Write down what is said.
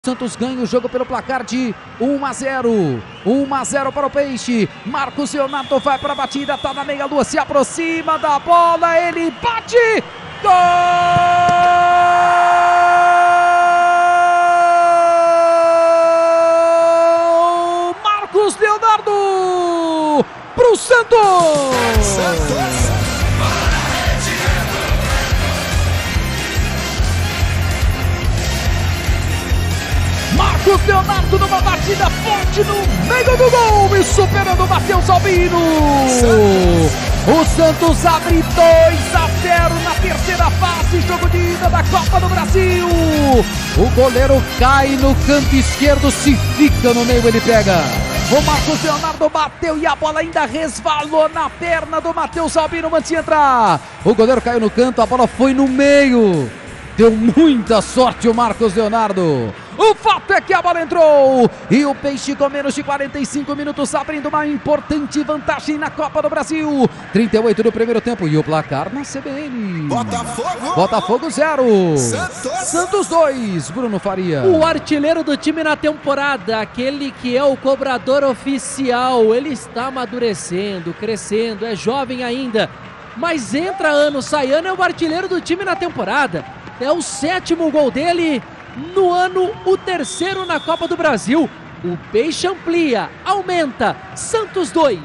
Santos ganha o jogo pelo placar de 1-0. 1-0 para o Peixe. Marcos Leonardo vai para a batida, tá na meia-lua, se aproxima da bola, ele bate! Gol! Marcos Leonardo pro Santos! Marcos Leonardo numa batida forte no meio do gol e superando o Matheus Albino. O Santos abre 2-0 na terceira fase, jogo de ida da Copa do Brasil. O goleiro cai no canto esquerdo, se fica no meio ele pega. O Marcos Leonardo bateu e a bola ainda resvalou na perna do Matheus Albino antes de entrar. O goleiro caiu no canto, a bola foi no meio. Deu muita sorte o Marcos Leonardo. O fato é que a bola entrou e o Peixe com menos de 45 minutos abrindo uma importante vantagem na Copa do Brasil. 38 do primeiro tempo e o placar na CBN. Botafogo 0. Santos 2. Bruno Faria. O artilheiro do time na temporada, aquele que é o cobrador oficial, ele está amadurecendo, crescendo, é jovem ainda. Mas entra ano, sai ano, é o artilheiro do time na temporada. É o 7º gol dele no ano, o 3º na Copa do Brasil. O Peixe amplia, aumenta. Santos 2.